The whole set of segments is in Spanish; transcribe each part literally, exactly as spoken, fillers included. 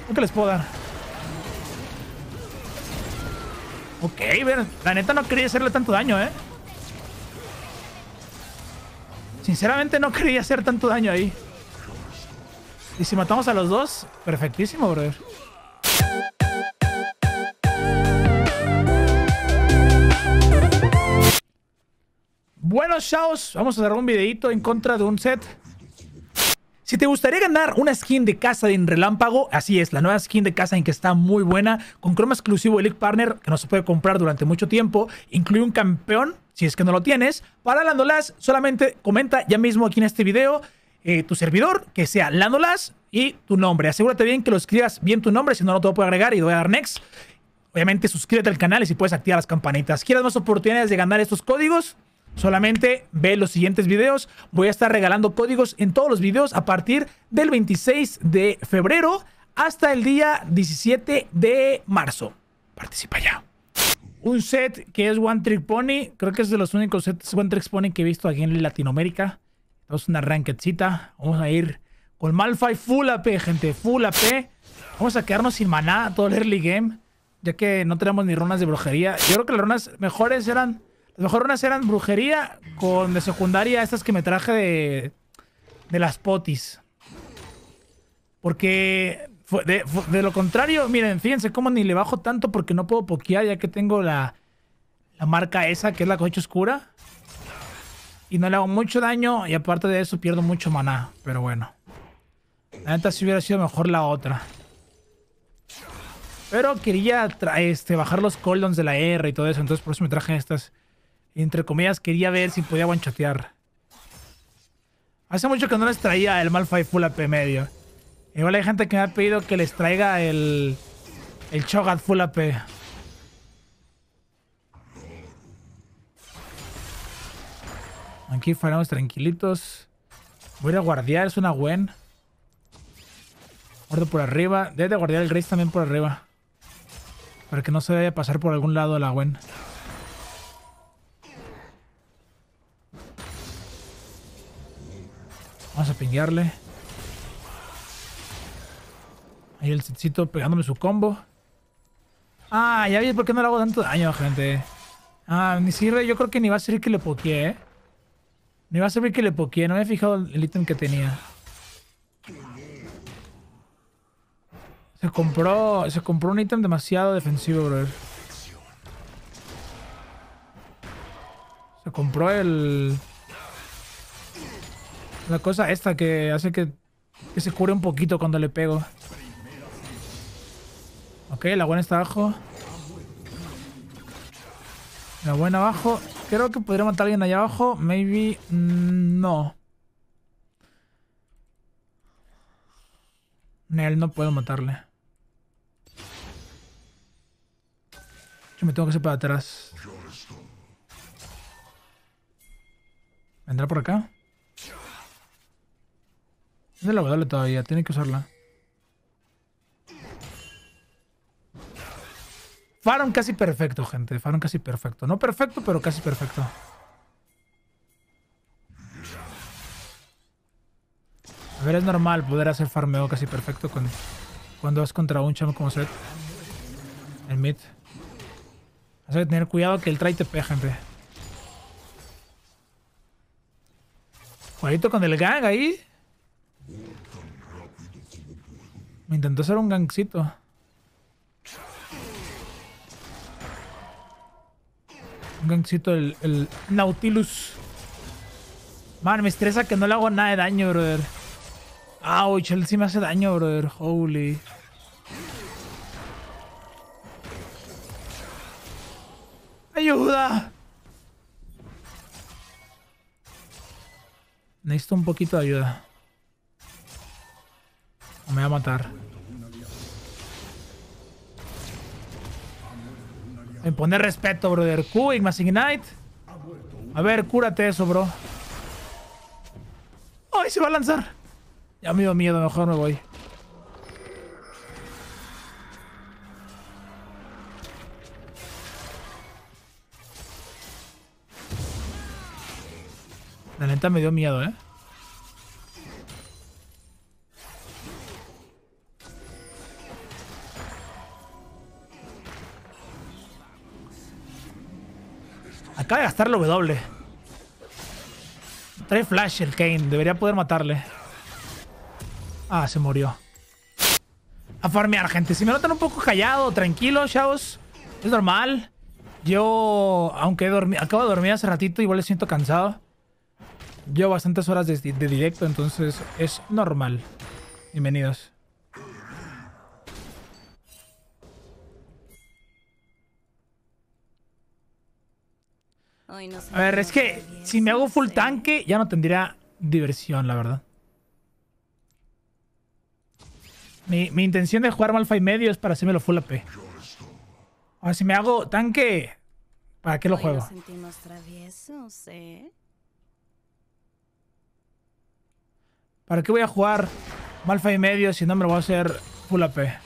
¿Qué les puedo dar? Ok, ver, la neta no quería hacerle tanto daño, ¿eh? Sinceramente no quería hacer tanto daño ahí. Y si matamos a los dos, perfectísimo, brother. Bueno, chavos, vamos a hacer un videito en contra de un set. Si te gustaría ganar una skin de Kassadin Relámpago, así es, la nueva skin de Kassadin que está muy buena, con croma exclusivo Elite Partner, que no se puede comprar durante mucho tiempo, incluye un campeón, si es que no lo tienes. Para Landolas, solamente comenta ya mismo aquí en este video eh, tu servidor, que sea Landolas y tu nombre. Asegúrate bien que lo escribas bien tu nombre, si no, no te lo puedo agregar y te voy a dar next. Obviamente suscríbete al canal y si puedes activar las campanitas. ¿Quieres más oportunidades de ganar estos códigos? Solamente ve los siguientes videos. Voy a estar regalando códigos en todos los videos a partir del veintiséis de febrero hasta el día diecisiete de marzo. Participa ya. Un set que es One Trick Pony. Creo que es de los únicos sets One Trick Pony que he visto aquí en Latinoamérica. Es una rankedcita. Vamos a ir con Malphite Full A P, gente. Full A P. Vamos a quedarnos sin maná todo el early game, ya que no tenemos ni runas de brujería. Yo creo que las runas mejores eran... Las mejores runas eran brujería con de secundaria estas que me traje de, de las potis. Porque fue de, fue de lo contrario, miren, fíjense cómo ni le bajo tanto porque no puedo pokear ya que tengo la, la marca esa que es la cosecha oscura. Y no le hago mucho daño y aparte de eso pierdo mucho maná. Pero bueno. La neta sí hubiera sido mejor la otra. Pero quería este, bajar los cooldowns de la R y todo eso. Entonces por eso me traje estas. Y entre comillas quería ver si podía one-shotear. Hace mucho que no les traía el Malphite Full A P medio. Igual hay gente que me ha pedido que les traiga el... El Cho'Gath Full A P. Aquí faremos tranquilitos. Voy a ir a guardiar, es una Gwen. Guardo por arriba. Debe de guardiar el Grace también por arriba. Para que no se vaya a pasar por algún lado la Gwen. Vamos a pinguearle. Ahí el setcito pegándome su combo. Ah, ya vi por qué no le hago tanto daño, gente. Ah, ni sirve. Yo creo que ni va a servir que le pokee, ¿eh? Ni va a servir que le pokee. No me he fijado el ítem que tenía. Se compró... Se compró un ítem demasiado defensivo, brother. Se compró el... La cosa esta que hace que, que se cure un poquito cuando le pego. Ok, la buena está abajo. La buena abajo. Creo que podría matar a alguien allá abajo. Maybe... Mm, no. Nel, no puedo matarle. Yo me tengo que hacer para atrás. ¿Vendrá por acá? Es de la W todavía, tiene que usarla. Faron casi perfecto, gente. Faron casi perfecto. No perfecto, pero casi perfecto. A ver, es normal poder hacer farmeo casi perfecto con, cuando vas contra un chamo como Set. El mid. Hay que tener cuidado que el try te pega, gente. Cuidadito con el gang ahí. Me intentó hacer un gangcito. Un gangcito, el, el Nautilus. Man, me estresa que no le hago nada de daño, brother. Ouch, él sí me hace daño, brother. Holy. ¡Ayuda! Necesito un poquito de ayuda. O me va a matar. Me pone respeto, brother. Q, más Ignite. A ver, cúrate eso, bro. ¡Ay, se va a lanzar! Ya me dio miedo, mejor me voy. La neta me dio miedo, ¿eh? Acaba de gastar la W. Trae flash el Kayn. Debería poder matarle. Ah, se murió. A farmear, gente. Si me notan un poco callado, tranquilo, chavos, es normal. Yo, aunque dormí, acabo de dormir hace ratito, igual le siento cansado. Llevo bastantes horas de, de directo, entonces es normal. Bienvenidos. A ver, es que si me hago full tanque, ya no tendría diversión, la verdad. Mi, mi intención de jugar Malphite medio es para hacérmelo full A P. Ahora, si me hago tanque, ¿para qué lo juego? ¿Para qué voy a jugar Malphite medio si no me lo voy a hacer full A P?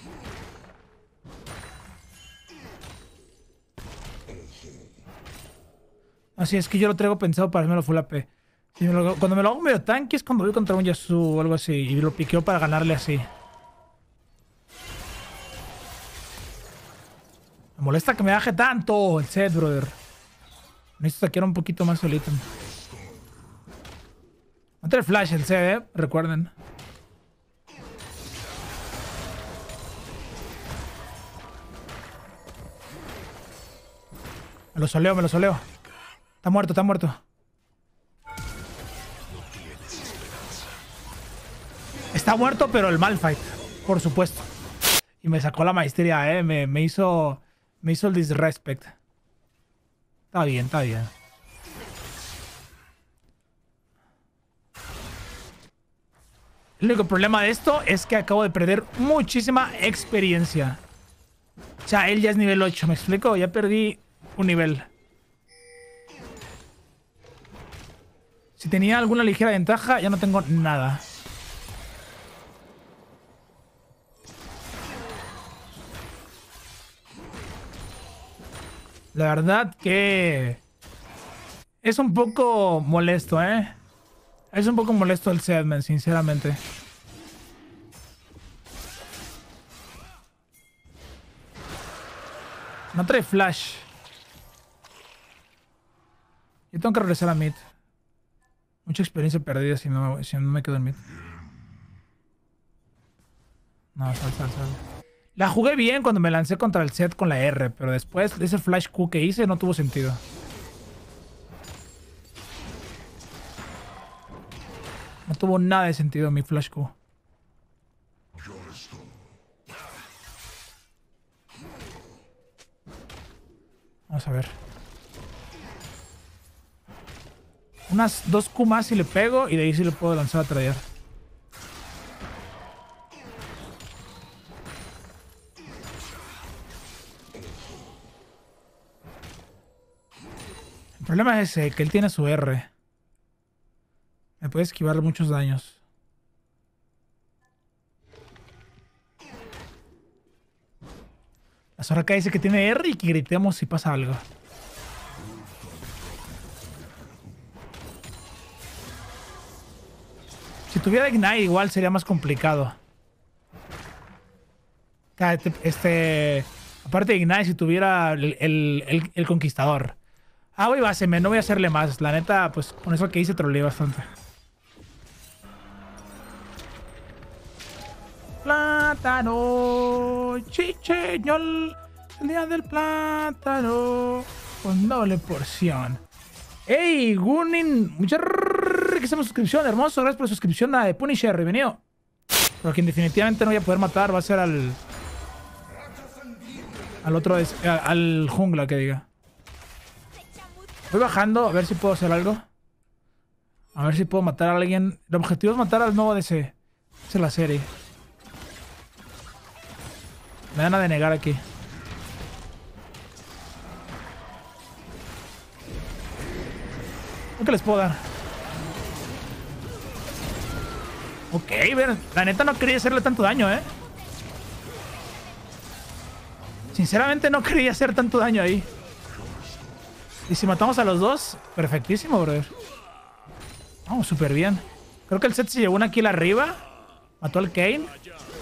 Así es que yo lo traigo pensado para hacérmelo full A P. Si me lo, cuando me lo hago medio tanque es cuando voy contra un Yasuo o algo así. Y lo piqueo para ganarle así. Me molesta que me baje tanto el set, brother. Necesito saquear un poquito más solito. No tiene flash el set, eh. Recuerden. Me lo soleo, me lo soleo. Está muerto, está muerto. Está muerto, pero el Malphite, por supuesto. Y me sacó la maestría, eh. Me, me hizo... Me hizo el disrespect. Está bien, está bien. El único problema de esto es que acabo de perder muchísima experiencia. O sea, él ya es nivel ocho, ¿me explico? Ya perdí un nivel. Si tenía alguna ligera ventaja, ya no tengo nada. La verdad que es un poco molesto, ¿eh? Es un poco molesto el Sedman, sinceramente. No trae flash. Yo tengo que regresar a mid. Mucha experiencia perdida si no, si no me quedo en mid. No, sal, sal, sal. La jugué bien cuando me lancé contra el set con la R, pero después de ese flash Q que hice no tuvo sentido. No tuvo nada de sentido mi flash Q. Vamos a ver. Unas dos Q más y le pego y de ahí sí le puedo lanzar a tradear. El problema es ese, que él tiene su R. Me puede esquivar muchos daños. La Soraka dice que tiene R y que gritemos si pasa algo. Si tuviera Ignite igual sería más complicado. Este... Aparte de Ignite, si tuviera el, el, el, el Conquistador. Ah, voy base, me, no voy a hacerle más. La neta, pues con eso que hice troleé bastante. Plátano, chicheñol, el día del plátano, con doble porción. ¡Ey, Gunin! Muchas gracias por la suscripción, hermoso. Gracias por la suscripción a The Punisher, bienvenido. Pero quien definitivamente no voy a poder matar va a ser al... Al otro, al jungla, que diga. Voy bajando a ver si puedo hacer algo. A ver si puedo matar a alguien. El objetivo es matar al nuevo D C. Esa es la serie. Me van a denegar aquí. ¿Qué les puedo dar? Ok, ven. La neta no quería hacerle tanto daño, ¿eh? Sinceramente no quería hacer tanto daño ahí. Y si matamos a los dos, perfectísimo, brother. Vamos, súper bien. Creo que el set se llevó una kill arriba. Mató al Kayn.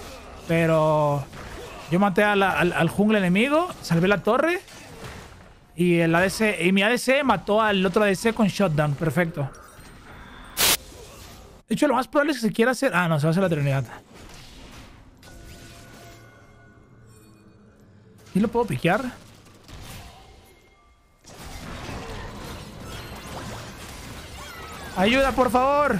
Pero yo maté a la, al, al jungla enemigo. Salvé la torre. Y el A D C, y mi A D C mató al otro A D C con shutdown. Perfecto. De hecho, lo más probable es que se quiera hacer... Ah, no, se va a hacer la Trinidad. ¿Y lo puedo piquear? ¡Ayuda, por favor!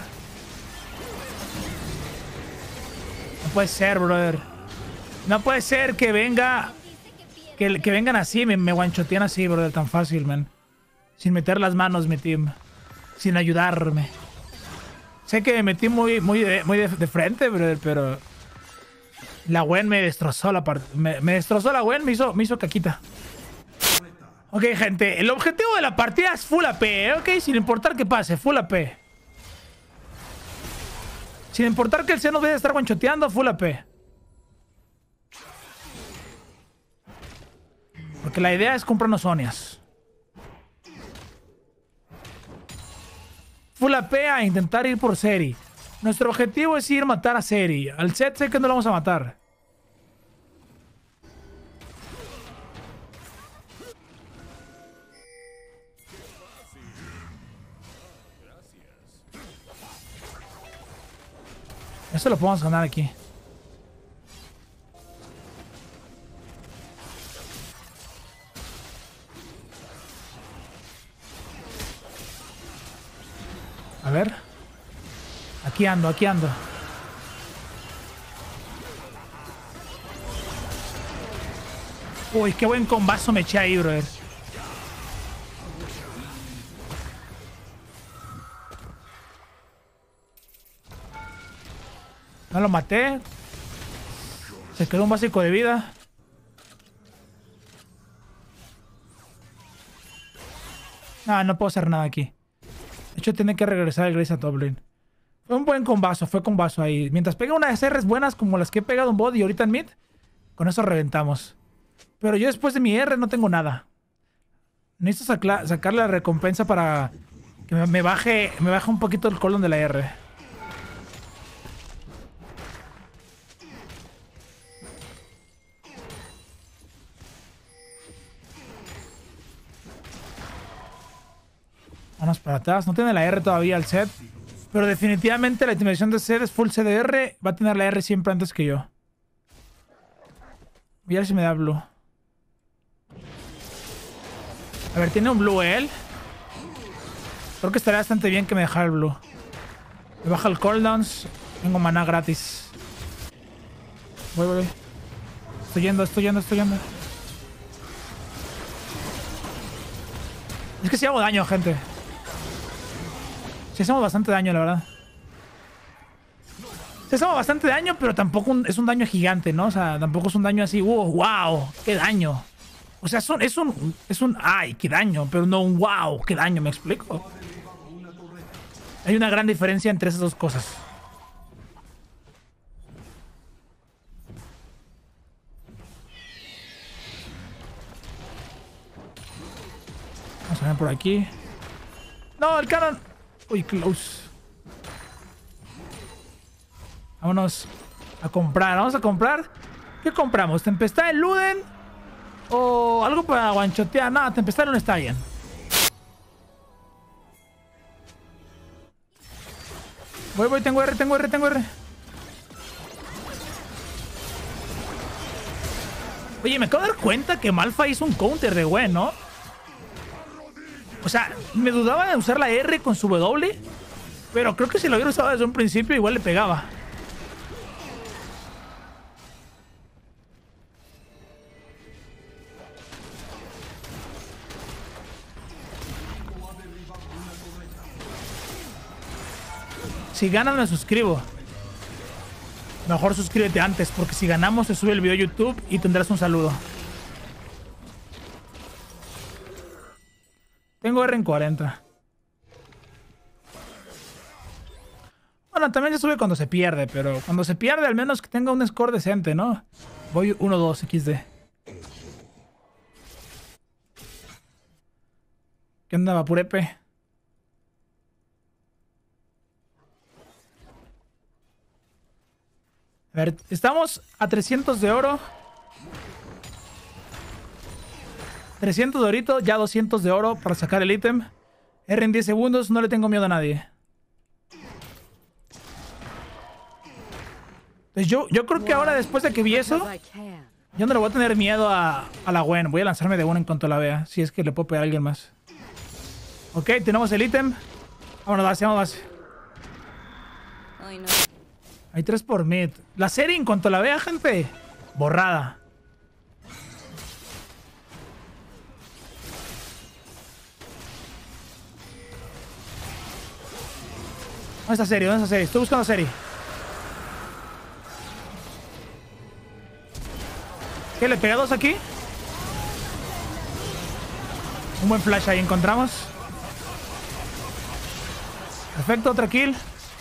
No puede ser, brother. No puede ser que venga... Que, que vengan así, me, me guanchotean así, brother, tan fácil, man. Sin meter las manos, mi team. Sin ayudarme. Sé que me metí muy, muy, de, muy de, de frente, brother, pero... La Gwen me destrozó la parte. Me, me destrozó la Gwen, me hizo, me hizo caquita. Ok, gente, el objetivo de la partida es full A P, ¿eh? Ok, sin importar que pase, full A P. Sin importar que el C nos vaya a estar guanchoteando, full A P. Porque la idea es comprarnos Zonias. Full A P a intentar ir por Seri. Nuestro objetivo es ir a matar a Seri. Al Zed sé que no lo vamos a matar. Eso lo podemos ganar aquí. A ver. Aquí ando, aquí ando. Uy, qué buen combazo me eché ahí, brother. No lo maté. Se quedó un básico de vida. Ah, no puedo hacer nada aquí. De hecho, tiene que regresar el Grace a top lane. Fue un buen combazo, fue combazo ahí. Mientras pega unas R's buenas como las que he pegado en bot y ahorita en mid, con eso reventamos. Pero yo después de mi R no tengo nada. Necesito sacar la recompensa para que me, me baje me baje un poquito el cooldown de la R. Vamos para atrás. No tiene la R todavía el Zed. Pero definitivamente la intimidación de Zed es full C D R. Va a tener la R siempre antes que yo. Voy a ver si me da blue. A ver, tiene un blue él. Creo que estaría bastante bien que me dejara el blue. Me baja el cooldowns. Tengo maná gratis. Voy, voy, voy. Estoy yendo, estoy yendo, estoy yendo. Es que sí hago daño, gente. Sí hacemos bastante daño, la verdad. Sí hacemos bastante daño, pero tampoco un, es un daño gigante, ¿no? O sea, tampoco es un daño así, wow, wow, qué daño. O sea, son, es un, es un, ay, qué daño, pero no un wow, qué daño, ¿me explico? Hay una gran diferencia entre esas dos cosas. Vamos a ver por aquí. No, el canon. Uy, close. Vámonos a comprar. Vamos a comprar. ¿Qué compramos? ¿Tempestad de Luden? ¿O algo para guanchotear? No, Tempestad de Luden está bien. Voy, voy, tengo R, tengo R, tengo R. Oye, me acabo de dar cuenta que Malphite hizo un counter de Gwen, ¿no? O sea, me dudaba de usar la R con su W, pero creo que si lo hubiera usado desde un principio igual le pegaba. Si ganan me suscribo. Mejor suscríbete antes, porque si ganamos se sube el video a YouTube y tendrás un saludo. Tengo R en cuarenta. Bueno, también se sube cuando se pierde, pero cuando se pierde al menos que tenga un score decente, ¿no? Voy uno dos equis de. ¿Qué onda, Vapurepe? A ver, estamos a trescientos de oro. trescientos de orito, ya doscientos de oro para sacar el ítem. R en diez segundos, no le tengo miedo a nadie. Entonces yo, yo creo que ahora, después de que vi eso, yo no le voy a tener miedo a, a la Gwen. Voy a lanzarme de una en cuanto la vea, si es que le puedo pegar a alguien más. Ok, tenemos el ítem. Vámonos, base, vamos, base. Hay tres por mid. La serie, en cuanto la vea, gente, borrada. ¿Dónde está serie? ¿Dónde está serie? Estoy buscando serie. ¿Qué? ¿Le pega dos aquí? Un buen flash ahí encontramos. Perfecto, otra kill.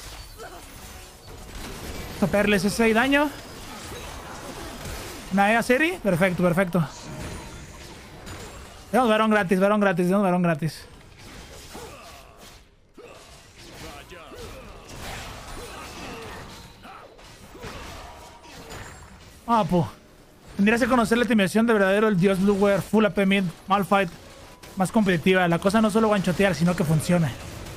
Vamos a pegarle ese seis daño. Una E A serie. Perfecto, perfecto. Tenemos varón gratis, varón gratis, tenemos varón gratis. Ah, pues. Tendrías que conocer la timidación de verdadero el dios Blueware, full A P mid, Malphite, más competitiva. La cosa no solo guanchotear, sino que funcione.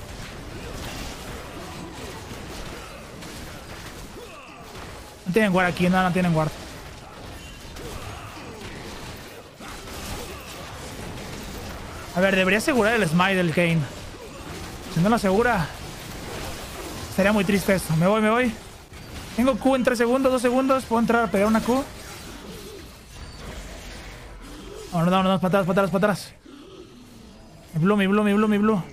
No tienen guard aquí, no, no tienen guard. A ver, debería asegurar el smite del Kayn. Si no lo asegura, sería muy triste esto. Me voy, me voy. Tengo Q en tres segundos, dos segundos. Puedo entrar a pegar una Q. Vámonos, vámonos, para atrás, para atrás, para atrás. Mi blue, mi blue, mi blue, mi blue.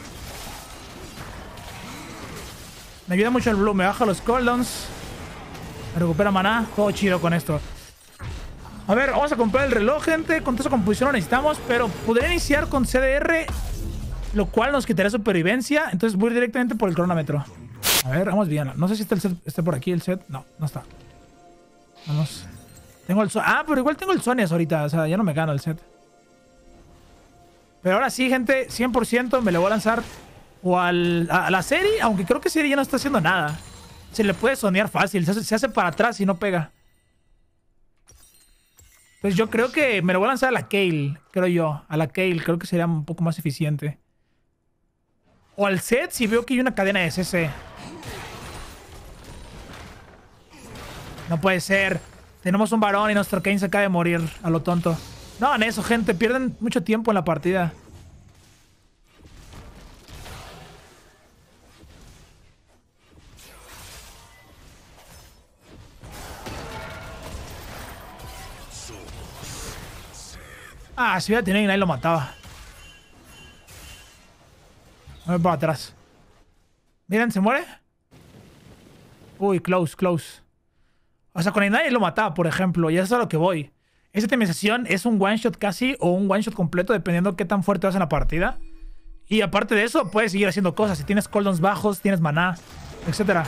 Me ayuda mucho el blue, me baja los cooldowns. Me recupera maná. Todo chido con esto. A ver, vamos a comprar el reloj, gente. Con toda esa composición lo necesitamos, pero podría iniciar con C D R, lo cual nos quitaría supervivencia. Entonces voy directamente por el cronómetro. A ver, vamos bien. No sé si está el set, está por aquí el set. No, no está. Vamos. Tengo el... So ah, pero igual tengo el Sonias ahorita. O sea, ya no me gano el set. Pero ahora sí, gente, cien por ciento me le voy a lanzar o al, a, a la serie, aunque creo que serie ya no está haciendo nada. Se le puede sonear fácil. Se hace, se hace para atrás y no pega. Pues yo creo que me lo voy a lanzar a la Kayle, creo yo. A la Kayle, creo que sería un poco más eficiente. O al set si veo que hay una cadena de C C. No puede ser. Tenemos un varón y nuestro Kayn se acaba de morir a lo tonto. No hagan eso, gente. Pierden mucho tiempo en la partida. Ah, si hubiera tenido Ignite lo mataba. A ver para atrás. Miren, ¿se muere? Uy, close, close. O sea, con Ignite lo mataba, por ejemplo. Y eso es a lo que voy. Esa temización es un one shot casi o un one shot completo, dependiendo de qué tan fuerte vas en la partida. Y aparte de eso, puedes seguir haciendo cosas. Si tienes cooldowns bajos, tienes maná, etcétera.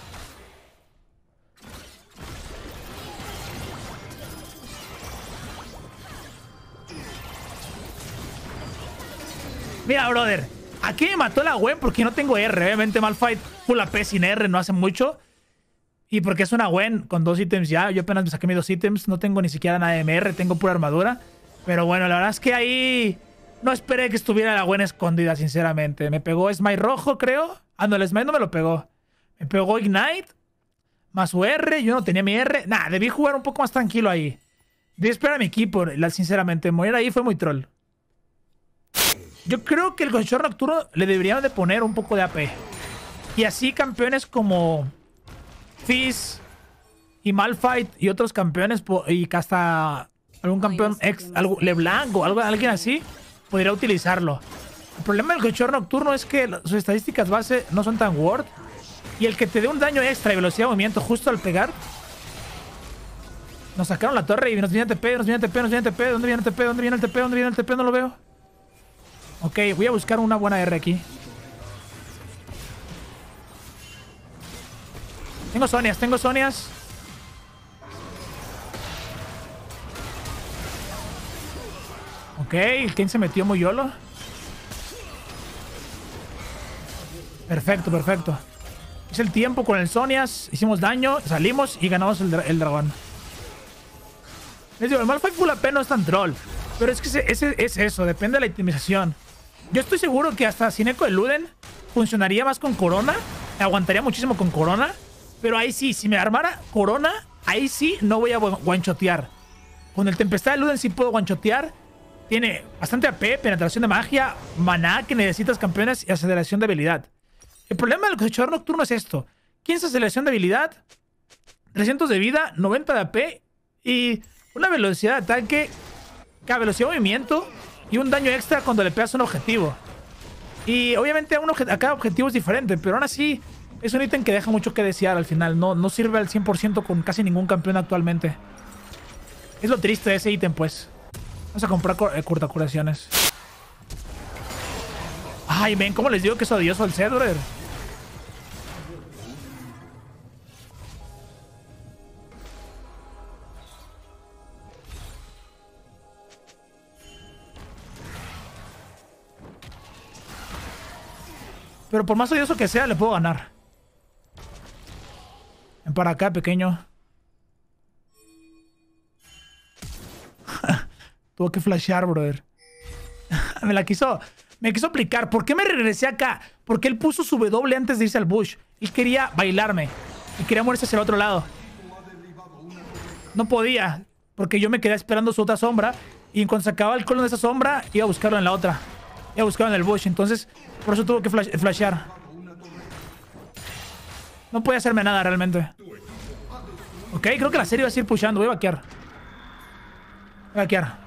Mira, brother. Aquí me mató la Gwen porque no tengo R. Obviamente Malphite full A P sin R no hace mucho. Y porque es una Gwen con dos ítems ya. Yo apenas me saqué mis dos ítems. No tengo ni siquiera nada de M R. Tengo pura armadura. Pero bueno, la verdad es que ahí... No esperé que estuviera la Gwen escondida, sinceramente. Me pegó Smite rojo, creo. Ah, no, el Smite no me lo pegó. Me pegó Ignite. Más su R. Yo no tenía mi R. Nah, debí jugar un poco más tranquilo ahí. Debí esperar a mi equipo, sinceramente. Morir ahí fue muy troll. Yo creo que el Conchor Nocturno le deberían de poner un poco de A P. Y así campeones como Fizz y Malphite y otros campeones, y que hasta algún campeón ex, algo, LeBlanc o algo, alguien así, podría utilizarlo. El problema del Conchor Nocturno es que sus estadísticas base no son tan word. Y el que te dé un daño extra y velocidad de movimiento justo al pegar. Nos sacaron la torre y nos viene el T P, nos viene el T P, nos viene el T P. ¿Dónde viene el T P? ¿Dónde viene el T P? ¿Dónde viene el T P? No lo veo. Ok, voy a buscar una buena R aquí. Tengo Sonias, tengo Sonias. Ok, el Kayn se metió muy YOLO. Perfecto, perfecto. Es el tiempo con el Sonias. Hicimos daño, salimos y ganamos el, el dragón. Les digo, el Malphite full A P no es tan troll. Pero es que ese, ese, es eso, depende de la optimización. Yo estoy seguro que hasta sin eco de Luden funcionaría más con Corona. Aguantaría muchísimo con Corona. Pero ahí sí, si me armara Corona, ahí sí no voy a guanchotear. Con el Tempestad de Luden sí puedo guanchotear. Tiene bastante A P, penetración de magia, maná que necesitas campeones y aceleración de habilidad. El problema del cosechador nocturno es esto. quince aceleración de habilidad, trescientos de vida, noventa de A P y una velocidad de ataque, cada velocidad de movimiento y un daño extra cuando le pegas a un objetivo. Y obviamente a, un obje a cada objetivo es diferente, pero aún así es un ítem que deja mucho que desear al final. No, no sirve al cien por ciento con casi ningún campeón actualmente. Es lo triste de ese ítem, pues. Vamos a comprar eh, cortacuraciones. Ay, ven, ¿cómo les digo que es odioso el set, brother? Pero por más odioso que sea, le puedo ganar. Ven para acá, pequeño. Tuvo que flashear, brother. Me la quiso... Me quiso aplicar. ¿Por qué me regresé acá? Porque él puso su W antes de irse al bush. Él quería bailarme. Y quería moverse hacia el otro lado. No podía. Porque yo me quedé esperando su otra sombra. Y en cuanto se acababa el colon de esa sombra, iba a buscarlo en la otra. Iba a buscarlo en el bush. Entonces, por eso tuvo que flash flashear. No podía hacerme nada realmente. Ok, creo que la serie va a seguir pushando. Voy a vaquear. Voy a vaquear.